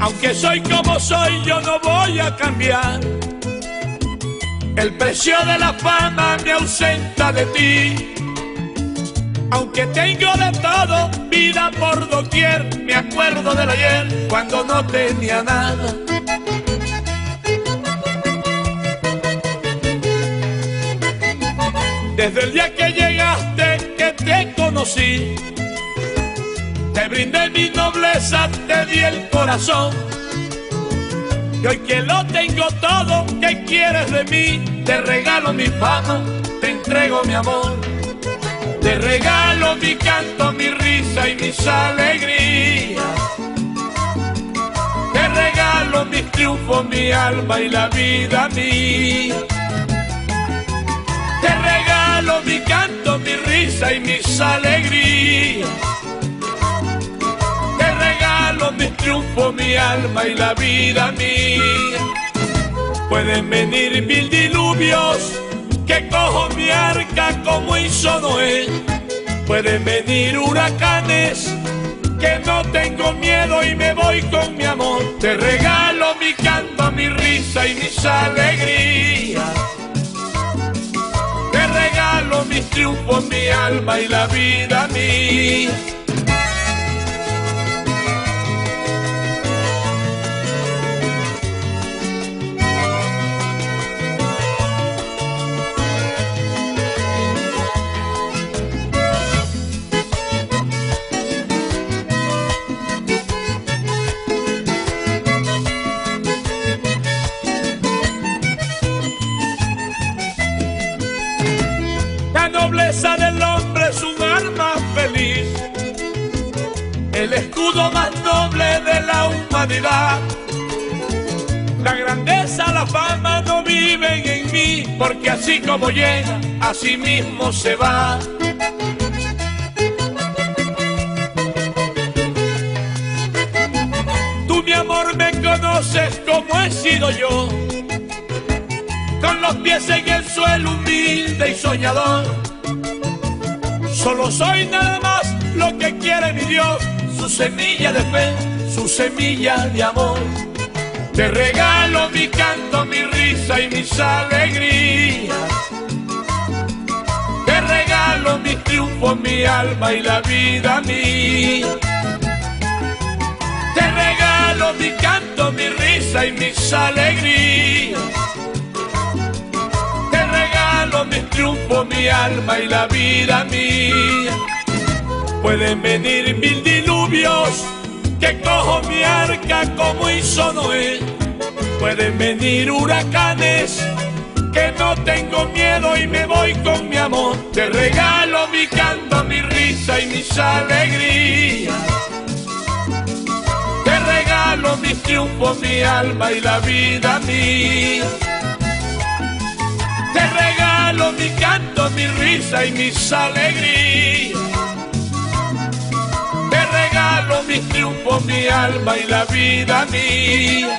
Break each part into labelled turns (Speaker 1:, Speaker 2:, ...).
Speaker 1: Aunque soy como soy, yo no voy a cambiar. El precio de la fama me ausenta de ti. Aunque tengo de todo, vida por doquier, me acuerdo del ayer cuando no tenía nada. Desde el día que llegaste, que te conocí, te brindé mi nobleza, te di el corazón. Y hoy que lo tengo todo, ¿qué quieres de mí? Te regalo mi fama, te entrego mi amor. Te regalo mi canto, mi risa y mis alegrías. Te regalo mis triunfos, mi alma y la vida mía. Te regalo mi canto, mi risa y mis alegrías. Te regalo mis triunfos, mi alma y la vida mía. Pueden venir mil diluvios, que cojo mi arca como hizo Noé. Pueden venir huracanes, que no tengo miedo y me voy con mi amor. Te regalo mi canto, mi risa y mis alegrías. Te regalo mis triunfos, mi alma y la vida mía. La nobleza del hombre es un arma feliz, el escudo más noble de la humanidad. La grandeza, la fama no viven en mí, porque así como llega, así mismo se va. Tú, mi amor, me conoces como he sido yo, con los pies en el suelo, humilde y soñador. Solo soy nada más lo que quiere mi Dios, su semilla de fe, su semilla de amor. Te regalo mi canto, mi risa y mis alegrías. Te regalo mis triunfos, mi alma y la vida mía. Te regalo mi canto, mi risa y mis alegrías. Mis triunfos, mi alma y la vida mía. Pueden venir mil diluvios, que cojo mi arca como hizo Noé. Pueden venir huracanes, que no tengo miedo y me voy con mi amor. Te regalo mi canto, mi risa y mis alegrías. Te regalo mis triunfos, mi alma y la vida mía. Te regalo mi canto, mi risa y mis alegrías. Te regalo mis triunfos, mi alma y la vida mía.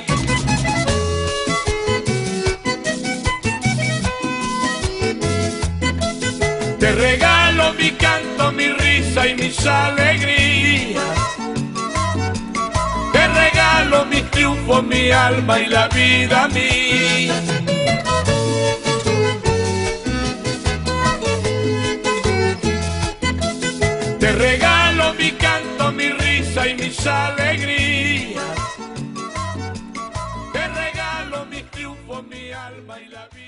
Speaker 1: Te regalo mi canto, mi risa y mis alegrías. Te regalo mis triunfos, mi alma y la vida mía. Te regalo mi canto, mi risa y mis alegrías. Te regalo mis triunfos, mi alma y la vida.